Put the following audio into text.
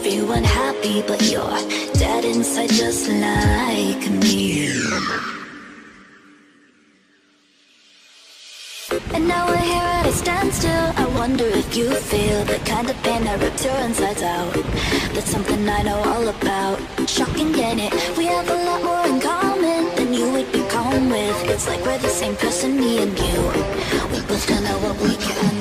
everyone happy, but you're dead inside just like me. And now we're here at a standstill. I wonder if you feel the kind of pain that rips your insides out. That's something I know all about. Shocking, ain't it? We have a lot more in common than you would be calm with. It's like we're the same person, me and you. We both don't know what we can